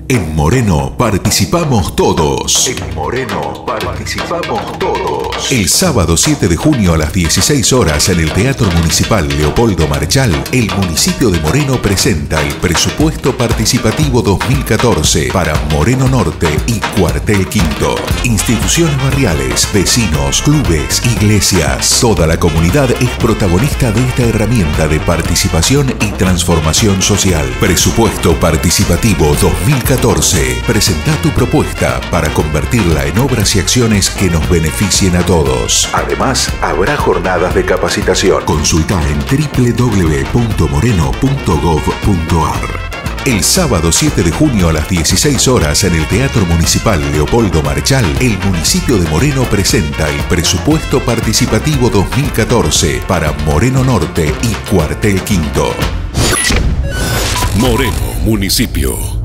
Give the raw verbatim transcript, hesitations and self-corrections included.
En Moreno participamos todos. En Moreno participamos todos. El sábado siete de junio a las dieciséis horas en el Teatro Municipal Leopoldo Marechal, el municipio de Moreno presenta el Presupuesto Participativo dos mil catorce para Moreno Norte y Cuartel Quinto. Instituciones barriales, vecinos, clubes, iglesias. Toda la comunidad es protagonista de esta herramienta de participación y transformación social. Presupuesto Participativo dos mil catorce. Presenta tu propuesta para convertirla en obras y acciones que nos beneficien a todos. Además, habrá jornadas de capacitación. Consulta en doble u doble u doble u punto moreno punto gov punto ar. El sábado siete de junio a las dieciséis horas en el Teatro Municipal Leopoldo Marechal, el municipio de Moreno presenta el Presupuesto Participativo dos mil catorce para Moreno Norte y Cuartel Quinto. Moreno, municipio.